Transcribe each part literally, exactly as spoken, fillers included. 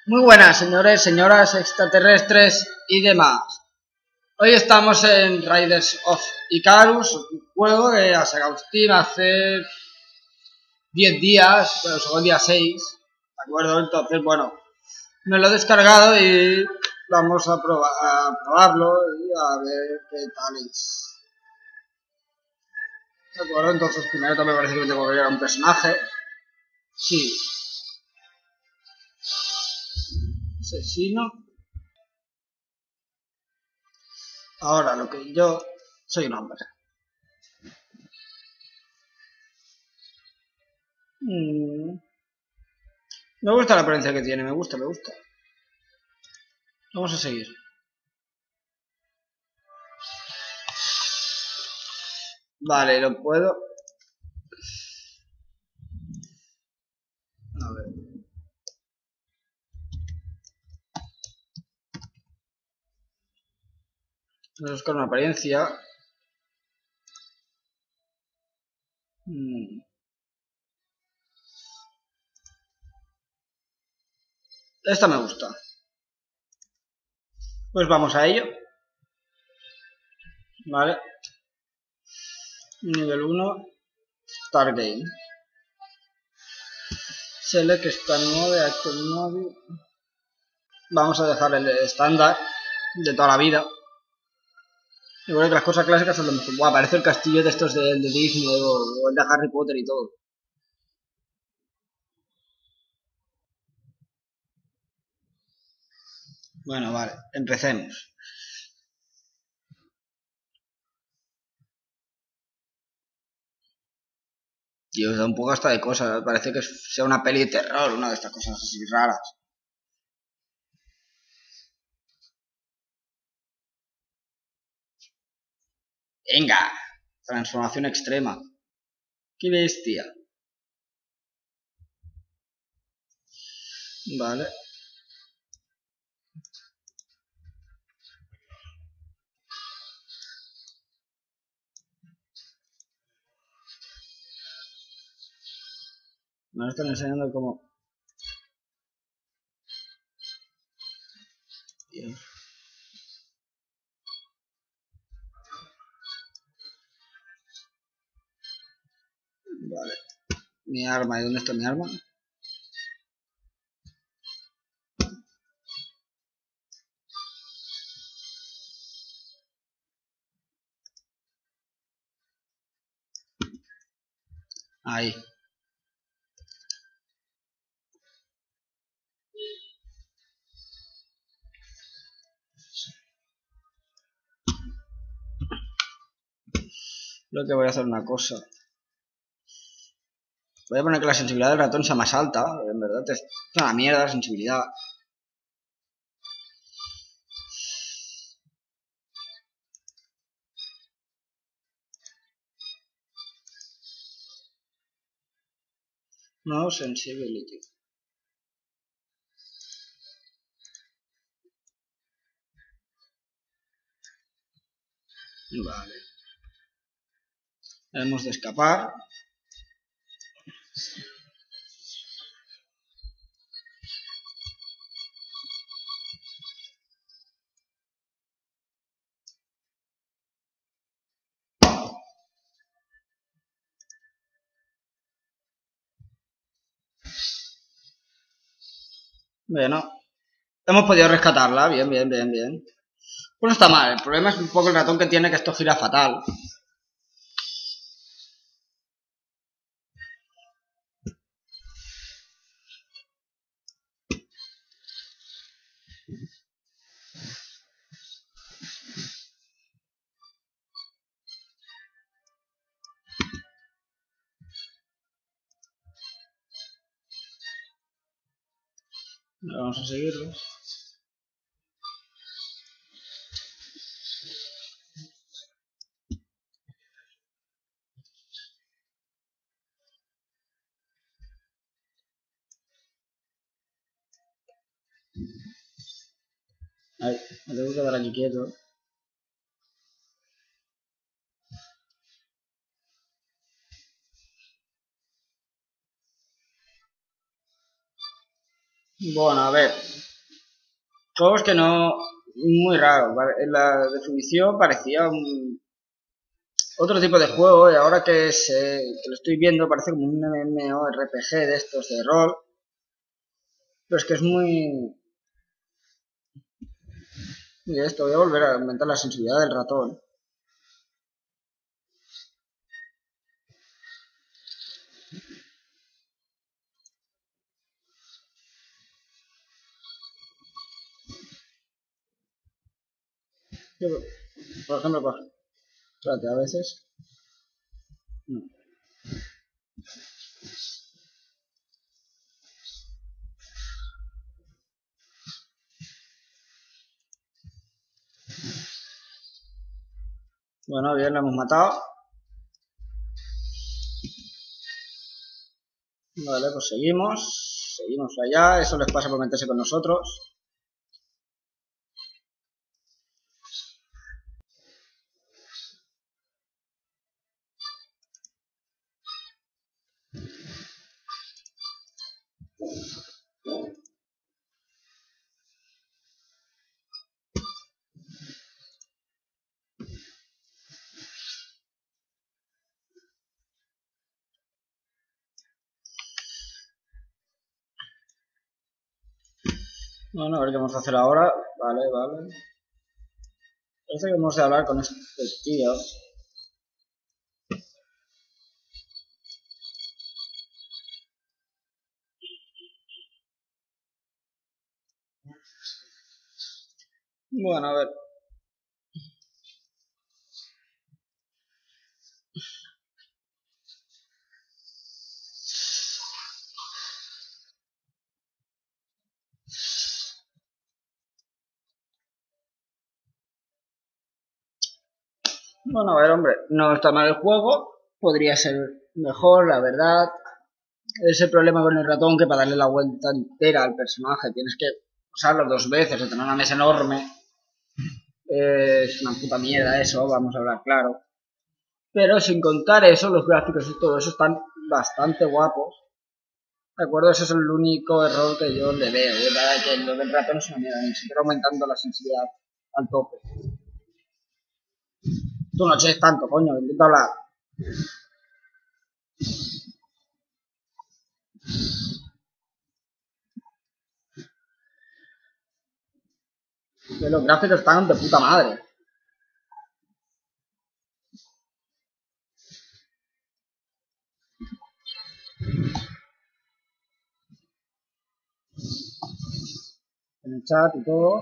Muy buenas, señores, señoras, extraterrestres y demás. Hoy estamos en Riders of Icarus, un juego que ha sacado Steam hace diez días, pero solo el día seis, ¿de acuerdo? Entonces, bueno, me lo he descargado y vamos a, probar, a probarlo y a ver qué tal es. ¿De acuerdo? Entonces, primero también me parece que tengo que crear un personaje. Sí. Asesino. Ahora, lo que yo soy un hombre. Mm. Me gusta la apariencia que tiene, me gusta, me gusta. Vamos a seguir. Vale, lo puedo. A ver. Vamos a buscar una apariencia. Hmm. Esta me gusta. Pues vamos a ello. Vale. Nivel uno. Start Game. Select Start Mode, Active Mode. Vamos a dejar el estándar de toda la vida. Igual que las cosas clásicas son lo mejor. Buah, parece el castillo de estos de, de Disney o, o el de Harry Potter y todo. Bueno, vale, empecemos. Tío, da un poco hasta de cosas. Parece que sea una peli de terror, una de estas cosas así raras. Venga, transformación extrema. Qué bestia. Vale. Me están enseñando cómo... Dios. Vale. Mi arma, ¿y dónde está mi arma? Ahí. Lo que voy a hacer una cosa. Voy a poner que la sensibilidad del ratón sea más alta. En verdad es una mierda la sensibilidad. No, sensibility. Vale. Hemos de escapar. Bueno. Hemos podido rescatarla. Bien, bien, bien, bien. Pues no está mal. El problema es un poco el ratón que tiene, que esto gira fatal. Vamos a seguirlo. Ay, me tengo que quedar aquí quieto. Bueno, a ver. Juegos que no... muy raro, ¿vale? En la definición parecía un... otro tipo de juego y ahora que, se, que lo estoy viendo parece como un MMORPG de estos de rol. Pero es que es muy... Y esto, voy a volver a aumentar la sensibilidad del ratón. Por ejemplo, por... espérate, a veces... No. Bueno, bien, lo hemos matado. Vale, pues seguimos. Seguimos allá. Eso les pasa por meterse con nosotros. Bueno, a ver qué vamos a hacer ahora. Vale, vale. Parece que hemos de hablar con este tío. Bueno, a ver. Bueno, a ver, hombre, no está mal el juego. Podría ser mejor, la verdad. Ese problema con el ratón que para darle la vuelta entera al personaje tienes que usarlo dos veces o tener una mesa enorme. Eh, es una puta mierda eso, vamos a hablar claro. Pero sin contar eso, los gráficos y todo eso están bastante guapos. De acuerdo, ese es el único error que yo le veo. De verdad que lo del ratón es una mierda, ni siquiera aumentando la sensibilidad al tope. Tú no eches tanto, coño, intenta hablar. Que los gráficos están de puta madre. En el chat y todo.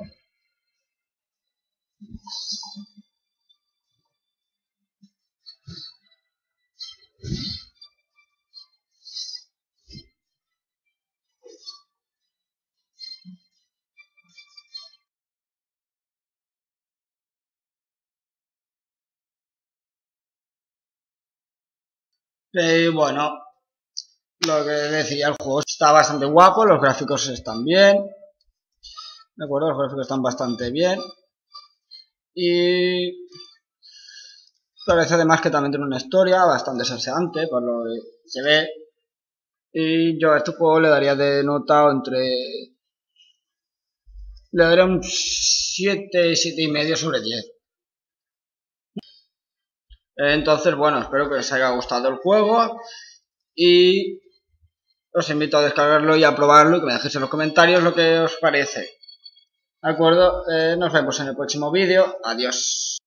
Y bueno, lo que decía, el juego está bastante guapo, los gráficos están bien. De acuerdo, los gráficos están bastante bien. Y parece además que también tiene una historia bastante salseante, por lo que se ve. Y yo a este juego le daría de nota entre... le daría un siete, siete y medio sobre diez. Entonces, bueno, espero que os haya gustado el juego. Y os invito a descargarlo y a probarlo y que me dejéis en los comentarios lo que os parece. ¿De acuerdo? Eh, nos vemos en el próximo vídeo. Adiós.